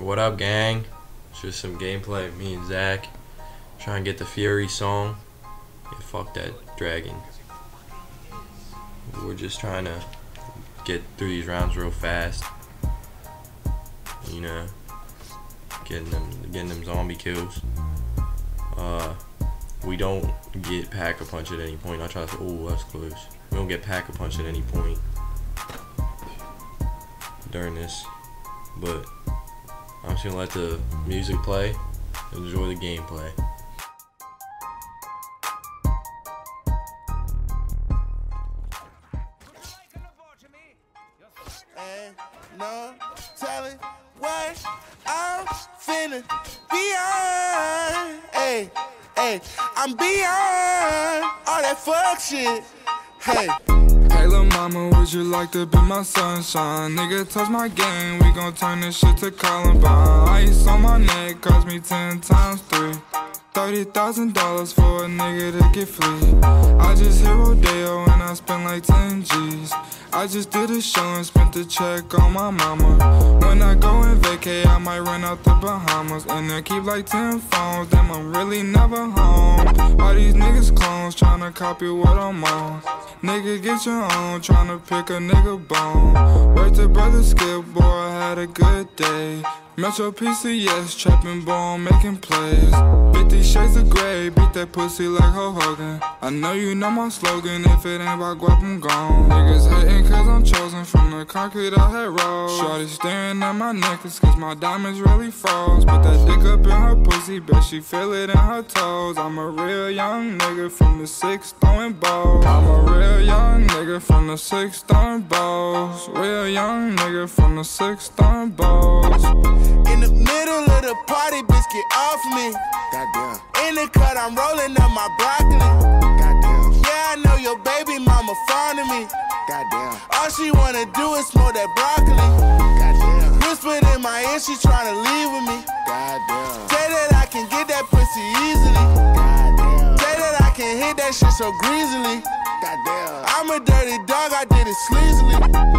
What up, gang? It's just some gameplay. Me and Zach trying to get the Fury song. Yeah, fuck that dragon. We're just trying to get through these rounds real fast. You know, getting them zombie kills. We don't get pack-a-punch at any point. I try to. Oh, that's close. We don't get pack-a-punch at any point during this, but I'm just gonna let the music play and enjoy the gameplay. Ain't no telling what I'm finna beyond. Hey, hey, I'm beyond all that fuck shit. Hey. Hey lil' mama, would you like to be my sunshine? Nigga, touch my game, we gon' turn this shit to Columbine. Ice on my neck cost me 10 times 3. $30,000 for a nigga to get free. I just hit Rodeo and I spent like 10 G's. I just did a show and spent the check on my mama. When I go and vacay, I might run out the Bahamas. And then keep like 10 phones, damn I'm really never home. All these niggas clones tryna copy what I'm on. Nigga get your own, tryna pick a nigga bone. Worked to brother Skip, boy, I had a good day. Metro PCS, trapping ball, making plays. 50 shades of gray, beat that pussy like Ho Hogan. I know you know my slogan, if it ain't about guap, I'm gone. Niggas hating cause I'm chosen from the concrete I had rolled. Shorty staring at my necklace cause my diamonds really froze. Put that dick up in her pussy, bet she feel it in her toes. I'm a real young nigga from the 6 throwing balls. I'm a real young nigga from the 6 throwing balls. Real young nigga from the 6 throwing balls. In the middle of the party, bitch, get off me. Goddamn. In the cut, I'm rolling up my broccoli. Goddamn. Yeah, I know your baby mama fond of me. Goddamn. All she wanna do is smoke that broccoli. Goddamn. Whispered in my ear, she tryna leave with me. Goddamn. Say that I can get that pussy easily. Goddamn. Say that I can hit that shit so greasily. Goddamn. I'm a dirty dog, I did it sleazily.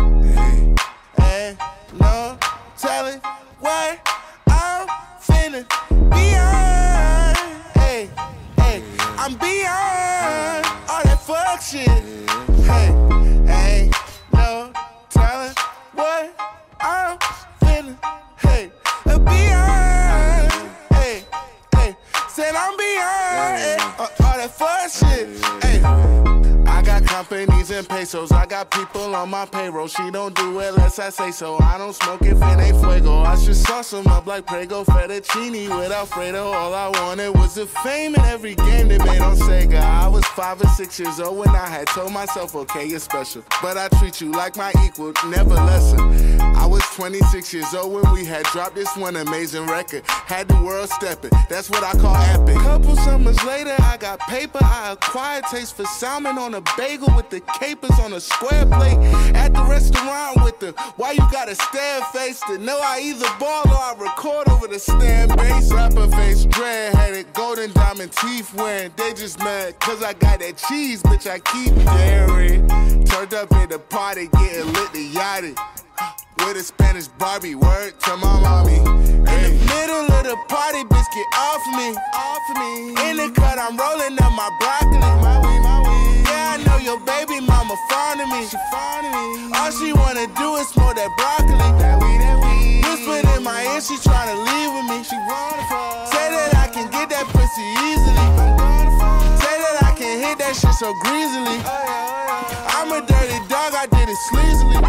Hey, no telling what I'm finna beyond. Hey, hey, I'm beyond all that fuck shit. Hey, ain't no telling what I'm finna, hey, beyond. Hey, hey, said I'm beyond all that fuck shit. Hey. I got companies and pesos, I got people on my payroll. She don't do it unless I say so. I don't smoke if it ain't fuego. I should sauce them up like Prego fettuccine with Alfredo. All I wanted was the fame in every game they made on Sega. I was 5 or 6 years old when I had told myself, okay, you're special, but I treat you like my equal, never lesser. I was 26 years old when we had dropped this one amazing record. Had the world stepping, that's what I call epic. Couple summers later, I got paper. I acquired taste for salmon on a bagel with the capers on a square plate. At the restaurant with the why you gotta stare face to know I either ball or I record over the stand bass. Rapper face, dread-headed, golden diamond teeth wearing. They just mad cause I got that cheese, bitch, I keep daring. Turned up in the party, getting lit the yachty. With a Spanish Barbie, word to my mommy. In the middle of the party, bitch, get off me. In the cut, I'm rolling up my broccoli. Yeah, I know your baby mama fond of me. She fond of me. All she wanna do is smoke that broccoli. Whispered in my ear, she tryna leave with me. She wanna fuck. Say that I can get that pussy easily. Say that I can hit that shit so greasily. I'm a dirty dog, I did it sleazily.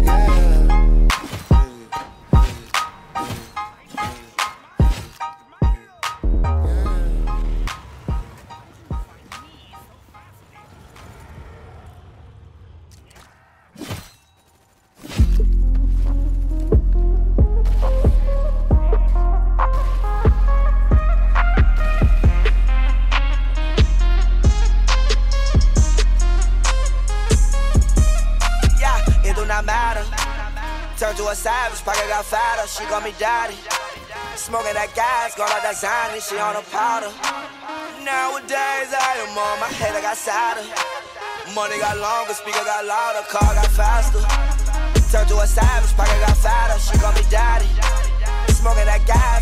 Turned to a savage, pocket got fatter, she call me daddy. Smoking that gas, got all that Zany, she on a powder. Nowadays I am on my head, I got sadder. Money got longer, speaker got louder, car got faster. Turned to a savage, pocket got fatter, she call me daddy. Smoking that gas.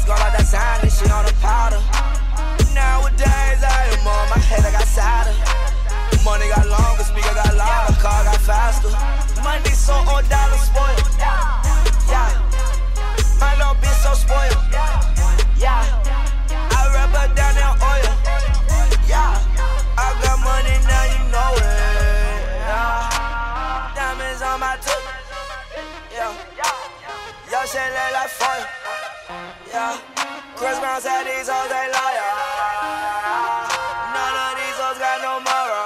sign and she on the powder. Nowadays I am on my head, I got sadder. Money got longer, speaker got louder, car got faster. Money so old, dollar spoiled. Yeah, my little bitch so spoiled. Yeah, I rub her down in oil. Yeah, I got money now, you know it. Yeah, diamonds on my tooth. Yeah, your shit look like fire. Yeah, Chris Brown said these hoes they liar. None of these hoes got no moral.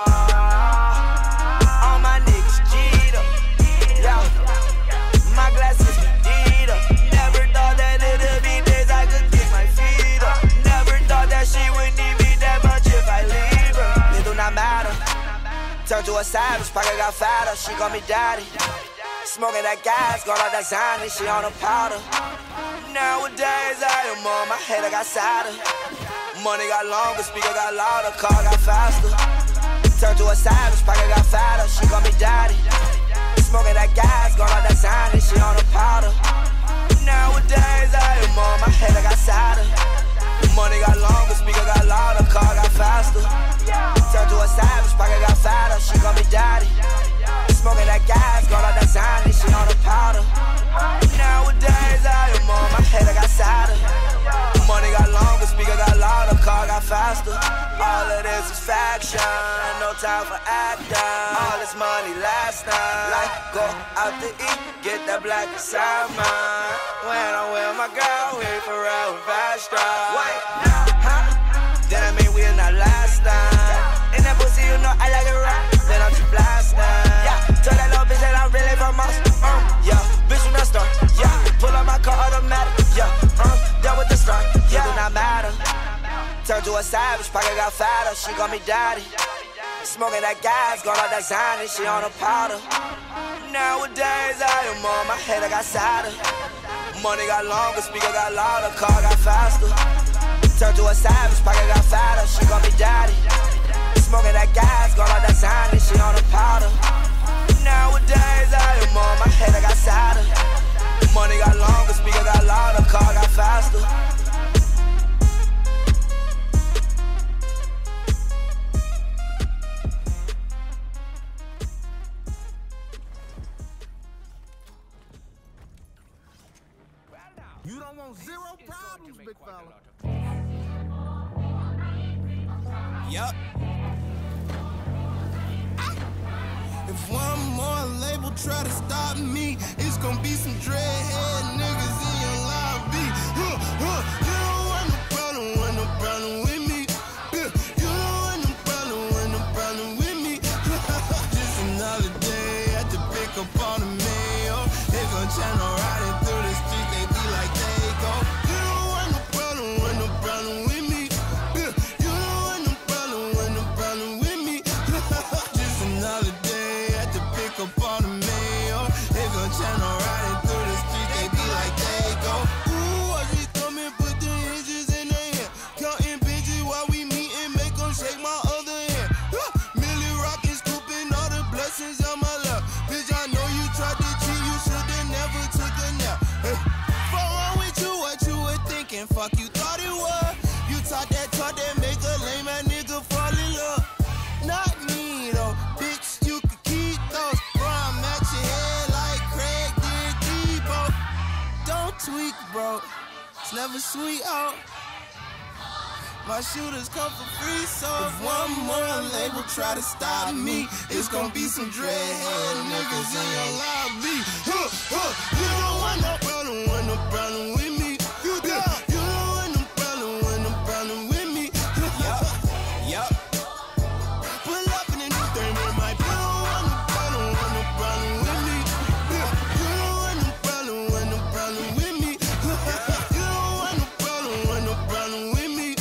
All my niggas G'd up. Yeah, my glasses G'd up. Never thought that it'd be days I could get my feet up. Never thought that she would need me that much if I leave her. It do not matter. Turned to a savage, pocket got fatter. She call me daddy. Smoking that gas, got all that Zany, she on the powder. Nowadays I am on my head, I got sadder. Money got longer, speaker got louder, car got faster. Turned to a savage, pocket got fatter, she call me daddy. Smoking that gas, got all that Zany, she on the powder. Nowadays I am on my head, I got sadder. Money got longer, speaker got louder, car got faster. Turned to a savage, pocket got fatter, she call me daddy. Smoking that gas, got all that Zany, she on the powder. Nowadays I am on my head, I got sadder. Money got longer, speaker got louder, car got faster. All of this is faction, no time for acting. All this money last night, like go out to eat, get that black inside mine. When I'm with my girl, we forever fast drive. Wait, huh? Then I mean we're not last time. In that pussy, you know I like it right. Then I'm just blasting. Yeah, tell that little bitch that I'm really from us. Yeah, bitch when I start. Yeah, pull up my car automatic. Yeah, done with the start. Yeah, do not matter. Turned to a savage, pocket got fatter. She call me daddy. Smoking that gas, got all that Zany, she on the powder. Nowadays I am on my head, I got sadder. Money got longer, speaker got louder, car got faster. Turned to a savage, pocket got fatter. She call me daddy. Smoking that gas, got all that Zany, she on the powder. Nowadays I am on my head, I got sadder. Money got longer, speaker got louder, car got faster. You don't want zero problems, big fella. Yup. If one more label try to stop me, it's gonna be some dreadhead niggas in your lobby. You don't want no problem with me. You don't want no problem with me. Just another day at the pick up on the mail. They gon' channel riding through the streets, they be like they go. You don't want no problem with me. You don't want no problem with me. Just another day at the pick up on the mail. They gon' channel riding through the streets, they be like they go. Ooh, watch me come and put the hinges in their hand. Counting bitches while we meet and make them shake my other hand. Millie rockin', scooping all the blessings on my lap. Bitch, I know you tried to cheat, you should've never took a nap. Fuck wrong with you, what you were thinking? Fuck you thought it was. You talk that make a lame ass nigga fall in love. Not me though, bitch, you could keep those. Bro, I'm at your head like Craig did Debo. Don't tweak, bro, it's never sweet out. My shooters come for free, so if one more label try to stop me, it's gonna be some dreadhead niggas in your lobby. You don't want no problem with me. You don't want no problem with me. Yup. Pull up in a new thing with my. You don't want no problem with me. You don't want no problem with me. You don't want no problem with me.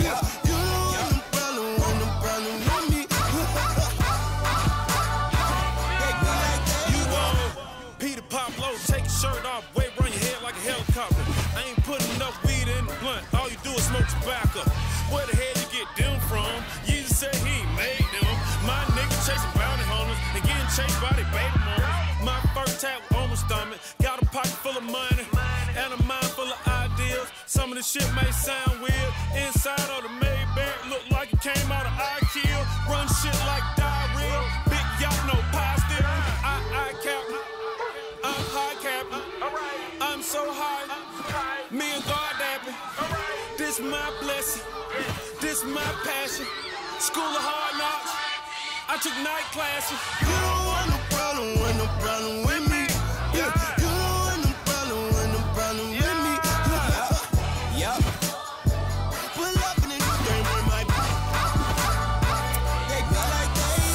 Take your shirt off, wave around your head like a helicopter. I ain't putting enough weed in the blunt, all you do is smoke tobacco. Where the hell you get them from? You just said he ain't made them. My nigga chasing bounty hunters and getting chased by their baby mamas. My first tap on my stomach, got a pocket full of money and a mind full of ideas. Some of the shit may sound weird. Inside of the Maybach, look like it came out of IKEA. Run shit like D.R.A.M. Big yacht, no pie still. I captain. I'm high captain. I'm so high. Me and God dapping. This my blessing. This my passion. School of hard knocks. I took night classes. You don't want no problem with me. Yeah, you don't want no problem with me. Yup. Pull up in the new game with my they be like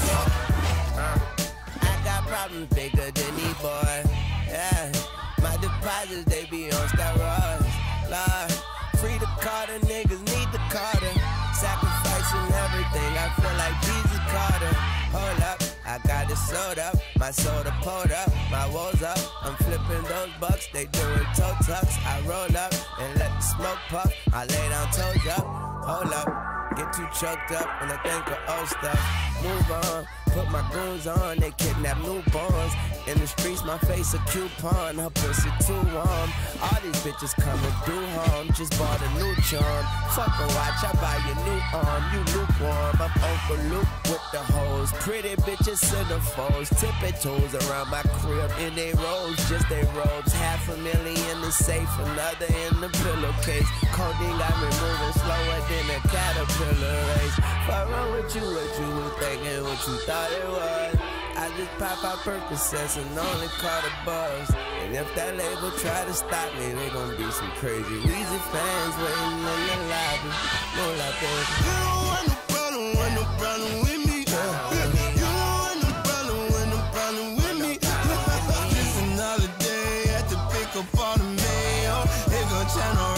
I got problems bigger than these boys. Yeah, my deposits they be on steroids. Lord, free the Carter, niggas need the Carter. Sacrificing everything, I feel like Jesus Carter. Hold up, I got it sold up, my soda pulled up, my woes up. I'm flipping those bucks, they doing toe tucks. I roll up and let the smoke puff. I lay down toes up, hold up, get too choked up when I think of old stuff. Move on, put my goons on, they kidnap newborns. In the streets, my face a coupon, her pussy too warm. All these bitches coming through home, just bought a new charm. Fuck a watch, I buy your new arm, you lukewarm. I'm Uncle Luke with the hoes, pretty bitches centerfolds, tipping toes around my crib in they robes, just they robes. $500,000 in the safe, another in the pillowcase. Codeine got me moving slower than a caterpillar race. Fuck wrong with you, what you was thinking, what you thought it was. I just pop out Percocets and only caught a buzz. And if that label try to stop me, they gon' be some crazy Weezy fans waiting in the lobby. No like that. You don't want no problem with me. You don't want no problem with me. Just another day at the pick up on the mail. They gon' channel